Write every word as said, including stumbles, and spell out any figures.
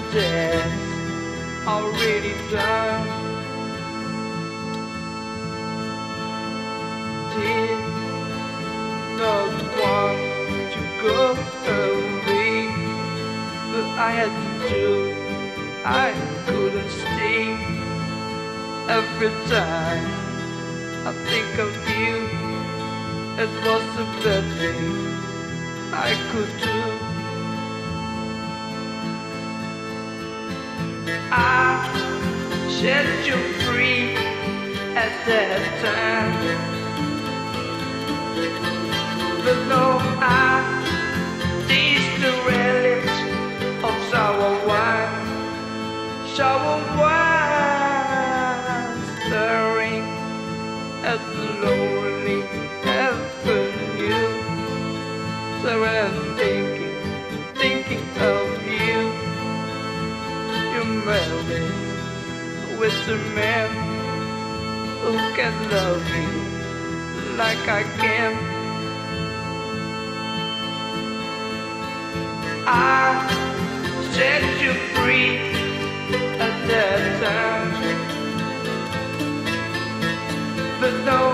death already done. Did not want to go away, but I had to do. I couldn't stay. Every time I think of you, it was the best thing I could do. I set you free at that time, but no, I taste the relics of sour wine, sour wine, staring at the lonely avenue. So I'm thinking, thinking of you. You're married with a man who can love me like I can. I set you free at that time, but no,